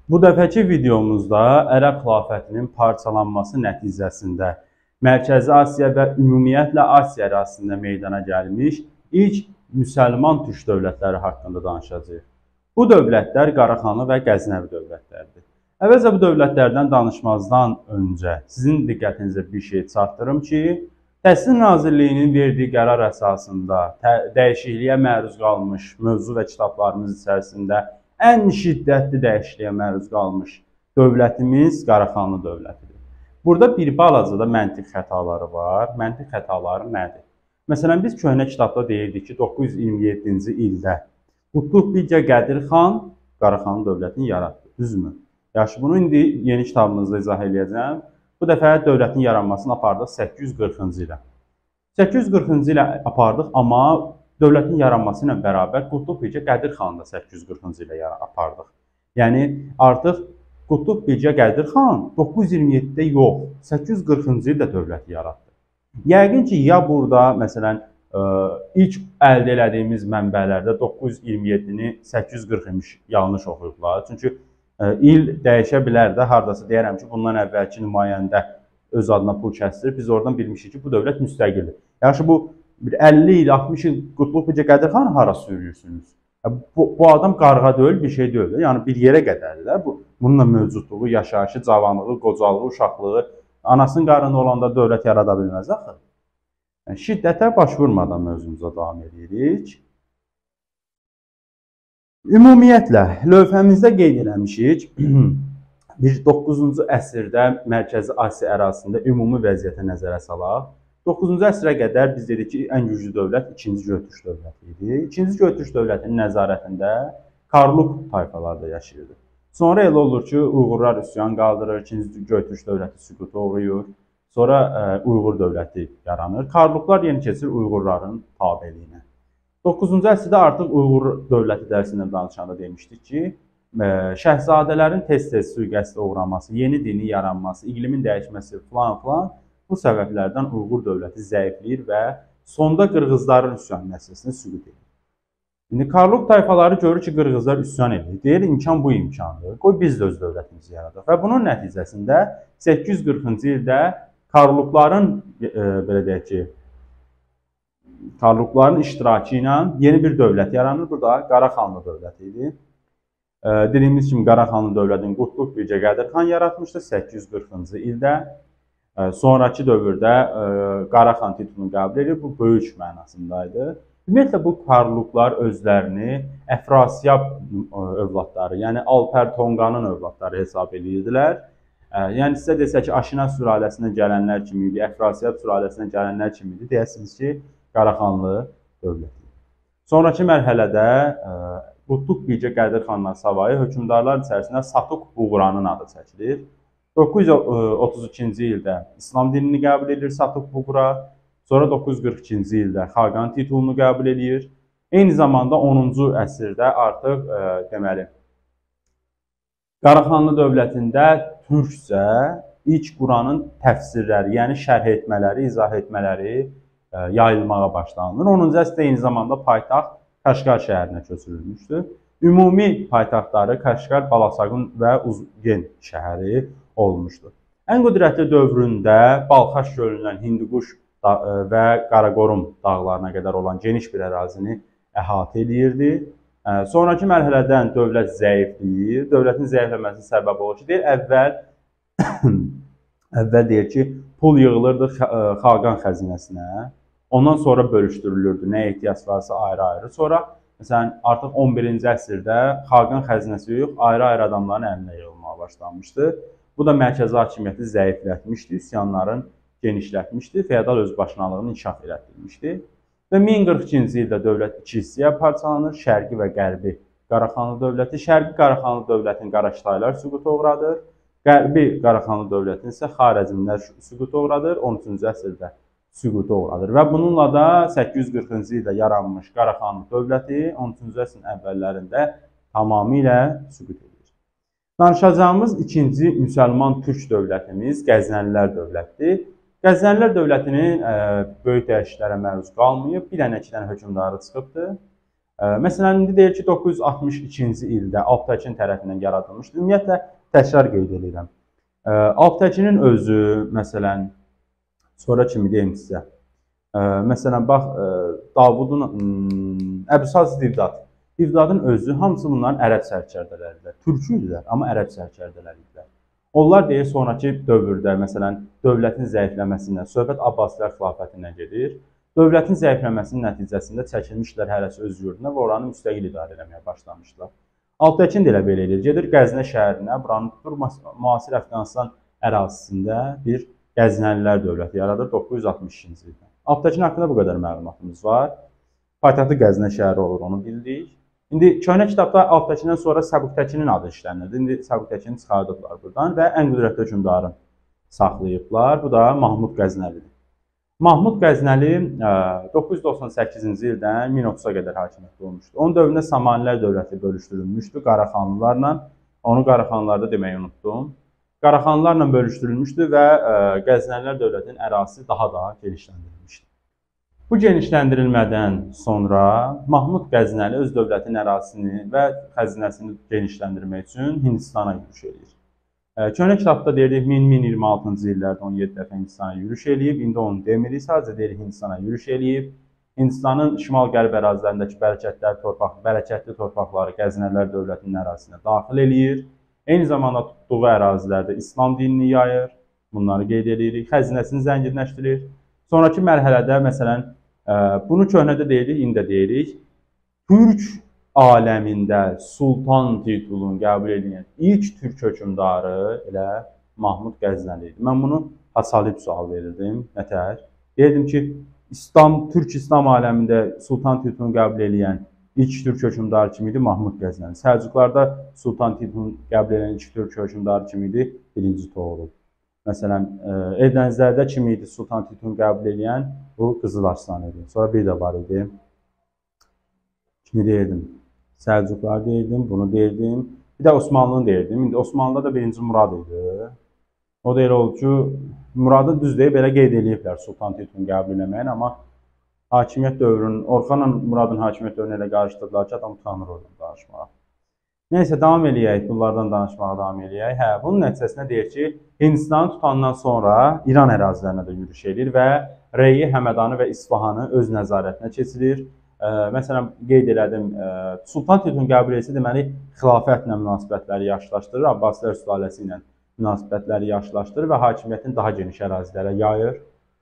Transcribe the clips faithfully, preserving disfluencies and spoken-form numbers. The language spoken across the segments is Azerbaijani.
Bu dəfəki videomuzda Ərəb xilafətinin parçalanması nəticəsində Mərkəzi Asiya və ümumiyyətlə Asiya ərazisində meydana gəlmiş ilk müsəlman türk dövlətləri haqqında danışacağıq. Bu dövlətlər Qaraxanlı və Qəznəvi dövlətləridir. Əvvəlcə bu dövlətlərdən danışmazdan öncə sizin diqqətinizə bir şey çatdırım ki, Təhsil Nazirliyinin verdiyi qərar əsasında dəyişikliyə məruz qalmış mövzu və kitablarımız içərisində ən şiddətli dəyişikliyə məruz qalmış dövlətimiz Qaraxanlı dövlətidir. Burada bir balaca da məntiq xətaları var. Məntiq xətaları nədir? Məsələn, biz köhnə kitabda deyirdik ki, doqquz yüz iyirmi yeddinci ildə Qutlug Bilgə Qədir xan Qaraxanlı dövlətini yaratdı. Düzmü? Yaxşı, bunu indi yeni kitabımızda izah edəcəm. Bu dəfə dövlətin yaranmasını apardıq səkkiz yüz qırxıncı ilə. səkkiz yüz qırxıncı ilə apardıq, amma dövlətin yaranması ilə bərabər Qutlug Bilgə Qədir xanı da səkkiz yüz qırxıncı ilə apardıq. Yəni, artıq Qutlug Bilgə Qədir xan doqquz yüz iyirmi yeddidə yox, səkkiz yüz qırxıncı ildə dövləti yaratdı. Yəqin ki, ya burada, məsələn, ilk əldə elədiyimiz mənbələrdə doqquz yüz iyirmi yeddini səkkiz yüz qırx imiş yanlış oxuyublar. Çünki il dəyişə bilər də, haradasa deyərəm ki, bundan əvvəlki nümayəndə öz adına pul kəsdirir. Biz oradan bilmişik ki, bu dövlət müstəqildir. Yaxşı, bu əlli il, altmış il Qutlug Bilgə Qədir xanı hara sürüyorsunuz? Bu, bu adam qarğa deyil, bir şey deyil. Yəni, bir yerə qədərdir. Bu, bununla mövcudluğu, yaşayışı, cavanlığı, qocalığı, uşaqlığı, anasının qarnında olanda dövlət yarada bilməz axı. Yəni, şiddətə baş vurmadan mövzumuza davam edirik. Ümumiyyətlə, lövhəmizdə qeyd eləmişik, doqquzuncu əsrdə Mərkəzi Asiya ərazisində ümumi vəziyyətə nəzərə salaq. doqquzuncu əsrə qədər biz dedik ki, ən güclü dövlət ikinci Göytürk dövləti idi. ikinci Göytürk dövlətinin nəzarətində Karluk tayfalar da yaşayırdı. Sonra elə olur ki, Uyğurlar üsyan qaldırır, ikinci Göytürk dövləti süquta uğrayır. Sonra ə, Uyğur dövləti yaranır. Karluklar yeni keçir Uyğurların tabeliyinə. doqquzuncu əsrdə artıq Uyğur dövləti dərsindən danışanda demişdik ki, şəhzadələrin tez-tez sui-qəsdə uğraması, yeni dini yaranması, iqlimin dəyişməsi falan falan bu səbəblərdən Uyğur dövləti zəifləyir və sonda Qırğızların üsyan nəticəsində süqut edir. İndi Karluk tayfaları görür ki, Qırğızlar üsyan edir. Deyir, imkan bu imkandır. Qoy biz də öz dövlətimizi yaradıq. Və bunun nəticəsində səkkiz yüz qırxıncı ildə Karlukların, e, belə deyək ki, Karlukların iştirakı ilə yeni bir dövlət yaranır. Bu da Qaraxanlı dövləti idi. E, dediyimiz kimi Qaraxanlı dövlətini Qutlug Bilgə Qədir xan yaratmışdı səkkiz yüz qırxıncı ildə. E, sonraki dövrdə e, Qaraxan titulunu qəbul edir. Bu böyük mənasındaydı. Ümumiyyətlə, bu Karluklar özlərini Əfrasiyab övladları, yəni Alper Tonqanın övladları hesab edirdilər. E, yəni, sizə desə ki, Aşina sülaləsindən gələnlər kimi idi, Əfrasiyab sülaləsindən gələnlər kimi idi, deyəsiniz ki, Qaraxanlı dövləti. Sonraki mərhələdə Qutlug Bilgə Qədir xandan savayı hökmdarlar içərisində Satuq Buğranın adı çəkilir. doqquz yüz otuz ikinci ildə İslam dinini qəbul edir Satuq Buğra. Sonra doqquz yüz qırx ikinci ildə Xaqan titulunu qəbul edir. Eyni zamanda onuncu əsrdə artıq e, deməli Qaraxanlı dövlətində türkcə ilk Quranın təfsirləri, yəni şərh etmələri, izah etmələri yayılmağa başlanılır. onuncu əsrdə eyni zamanda paytaxt Kaşgar şəhərinə köçürülmüşdü. Ümumi paytaxtları Kaşgar, Balasaqun və Uzgen şəhəri olmuşdur. Ən qüdrətli dövründə Balxaş gölündən Hindukuş və Qaraqorum dağlarına qədər olan geniş bir ərazini əhatə edirdi. Sonraki mərhələdən dövlət zəifləyir. Dövlətin zəifləməsi səbəb olur ki, deyir, əvvəl əvvəl deyir ki, pul yığılırdı Xaqan xəzinəsinə. Ondan sonra bölüşdürülürdü, nə ehtiyac varsa ayrı-ayrı. Sonra, məsələn, artıq on birinci əsrdə Xaqan xəzinəsi yox, ayrı-ayrı adamların əlinə yığılmağa başlanmışdı. Bu da mərkəzi hakimiyyəti zəiflətmişdi, üsyanların genişlətmişdi, feodal özbaşınalığını inkişaf elətdirmişdi. Və min qırx ikinci ildə dövlət iki hissəyə parçalanır, Şərqi və Qərbi Qaraxanlı dövləti. Şərqi Qaraxanlı dövlətin Qaraştaylar süquta uğradır, Qərbi Qaraxanlı dövlətin isə Xarəzmlər süquta uğradır, on üçüncü əsrdə süquta uğradır. Və bununla da səkkiz yüz qırxıncı ildə yaranmış Qaraxanlı dövləti on üçüncü əsrin əvvəllərində tamamilə süqut edir. Danışacağımız ikinci müsəlman türk dövlətimiz Qəznəlilər dövlətidir. Qəznəlilər dövlətinin ə, böyük dəyişikliklərə məruz qalmayıb, bir dənə iki dənə hökmdarı çıxıbdır. Məsələn, indi deyir ki, doqquz yüz altmış ikinci ildə Alptəkin tərəfindən yaradılmışdır. Ümumiyyətlə, təkrar qeyd edirəm. Alptəkinin özü, məsələn, sonra kimi deyim sizə. Məsələn, bax, Davudun, Əbüsaz Divdad. Divdadın özü, hamısı bunların ərəb sərkərdələridir. Türkü idilər, amma ərəb sərkərdələridir. Onlar deyir, sonraki dövrdə, məsələn, dövlətin zəifləməsindən, söhbət Abbasilər xilafətindən gedir. Dövlətin zəifləməsinin nəticəsində çəkilmişlər hərəsi öz yurduna və oranı müstəqil idarə etməyə başlamışlar. Alptəkin də elə belə edir. Gedir Qəznə şəhərinə, buranın tutur, müasir Əfqanistan ərazisində bir Qəznəlilər dövləti yaradır doqquz yüz altmış ikinci ildə. Alptəkin haqqında bu qədər məlumatımız var. Paytaxtı Qəznə şəhəri olur, onu bildik. İndi köhnə kitabda Alptəkindən sonra Səbuqtəkinin adı işlənirdi. İndi Səbuqtəkini çıxardıblar buradan və ən qüdrətli hökmdarı saxlayıblar. Bu da Mahmud Qəznəlidir. Mahmud Qəznəli doqquz yüz doxsan səkkizinci ildən min otuza qədər hakimiyyətdə olmuşdu. Onun dövründə Samanilər dövləti bölüşdürülmüşdü Qaraxanlılarla. Onu Qaraxanlılarda deməyi unutdum. Qaraxanlılarla bölüşdürülmüşdü və Qəznəlilər dövlətinin ərazisi daha da genişləndirilmişdi. Bu genişləndirilmədən sonra Mahmud Qəznəli öz dövlətin ərazisini və xəzinəsini genişləndirmək üçün Hindistana yürüş edir. Köhnə kitabda deyirdik min min iyirmi altıncı illərdə on yeddi dəfə Hindistana yürüş eləyib. İndi onu demirik, sadəcə deyirik Hindistana yürüş eləyib. Hindistanın şimal-qərb ərazilərindəki bərəkətli, torpaq, bərəkətli torpaqları Qəznəlilər dövlətinin ərazisinə daxil eləyir. Eyni zamanda tutduğu ərazilərdə İslam dinini yayır. Bunları qeyd edirik. Xəzinəsini zənginləşdirir. Sonraki mərhələdə, məsələn, bunu köhnədə deyirik, indi də deyirik. Türk aləmində sultan titulunu qəbul edən ilk türk hökmdarı elə Mahmud Qəznəli idi. Mən bunu hasalib sual verirdim. Nətər? Deyirdim ki, İslam, Türk İslam aləmində sultan titulunu qəbul edən ilk türk hökmdarı kim idi? Mahmud Qəznəli. Səlcuqlarda sultan titulunu qəbul edən ilk türk hökmdarı kim idi? Birinci Toğrul. Məsələn, Eldənizlərdə kim idi sultan titulunu qəbul edən? Bu Qızıl Arslan idi. Sonra bir də var idi. Kimi deyirdim? Səlcuqlar deyirdim, bunu deyirdim. Bir də Osmanlını deyirdim. İndi Osmanlıda da birinci Murad idi. O da elə oldu ki, Muradı düz deyib, belə qeyd ediblər sultan titulunu qəbul eləməyin, amma hakimiyyət dövrünün, Orxanla Muradın hakimiyyət dövrünü elə qarışdırdılar ki, adam utanır oradan danışmağa. Neysə, davam eləyək, bunlardan danışmağa davam eləyək. Hə, bunun nəticəsində deyir ki, Hindistanı tutandan sonra İran ərazilərinə də yürüş edir və Rey, Həmədanı və İsfahanı öz nəzarətinə keçirir. Məsələn, qeyd elədim, sultan titulunu qəbul etsə, deməli, xilafətlə münasibətləri yaxşılaşdırır, Abbasilər sülaləsi ilə münasibətləri yaxşılaşdırır və hakimiyyətin daha geniş ərazilərə yayır.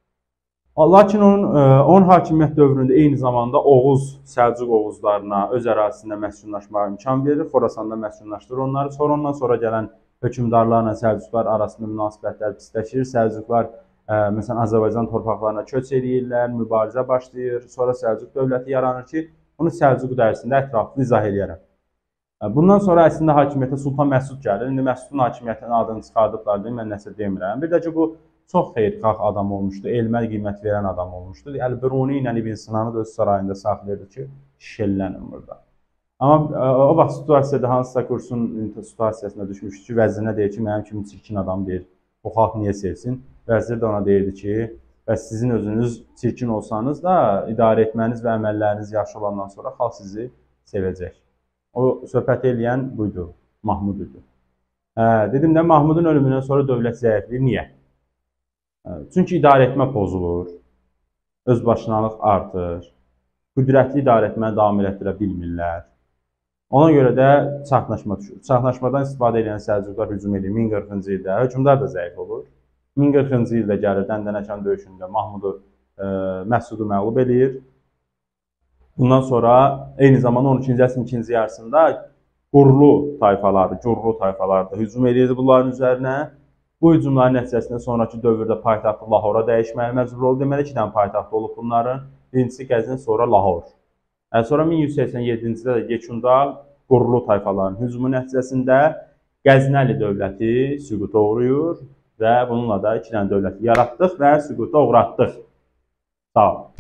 Lakin onun, onun hakimiyyət dövründə eyni zamanda Oğuz, Səlcuq Oğuzlarına öz ərazisində məskunlaşmağa imkan verir, Xorasanda məskunlaşdırır onları. Sonra ondan sonra gələn hökmdarlarla Səlcuqlar arasında münasibətlər pisləşir, Səlcuqlar Məsələn, Azərbaycan torpaqlarına köç edirlər, mübarizə başlayır. Sonra Səlcuq dövləti yaranır ki, bunu Səlcuq dərsində ətraflı izah edərəm. Bundan sonra əslində hakimiyyətə Sultan Məsud gəlir. İndi Məsudun hakimiyyətinin adını çıxardıblar, deyim, mən nəsə demirəm. Bir də ki, bu çox xeyirxah adam olmuşdu, elmə qiymət verən adam olmuşdu. Əl-Biruni ilə İbn Sinanı da öz sarayında saxlayırdı ki, şişəllənin burada. Amma o vaxt situasiyada hansısa kursun situasiyasına düşmüşdü ki, vəzirinə deyir ki, mənim kimi çirkin adam deyir, o xalq niyə sevsin? Vəzir də ona deyirdi ki, bəs sizin özünüz çirkin olsanız da idarə etməniz və əməlləriniz yaxşı olandan sonra xalq sizi sevəcək. O söhbət eləyən buydu, Mahmud idi. Hə, dedim də Mahmudun ölümündən sonra dövlət zəifliyir. Niyə? Hə, çünki idarə etmə pozulur, özbaşınalıq artır, qüdrətli idarə etməni davam etdirə bilmirlər. Ona görə də çaxnaşma düşür. Çaxnaşmadan istifadə edən Səlcuqlar hücum edir min qırxıncı ildə, hökmdar da zəif olur. min qırxıncı ildə gəlir Dəndənəkan döyüşündə Mahmudu, e, Məsudu məğlub edir. Bundan sonra eyni zamanda on ikinci əsrin ikinci yarısında Qurlu tayfaları, Gürlu tayfaları da hücum edirdi bunların üzərinə. Bu hücumların nəticəsində sonraki dövrdə paytaxtı Lahora dəyişməyə məcbur oldu. Deməli, iki dənə paytaxtı olub bunların. Birincisi Qəzvin, sonra Lahor. E, sonra min yüz səksən yeddinci ildə Yekunda Qurlu tayfalarının hücumu nəticəsində Qəznəli dövləti süquta uğrayır və bununla da iki dənə dövləti yaratdıq və süquta uğratdıq. Sağ olun.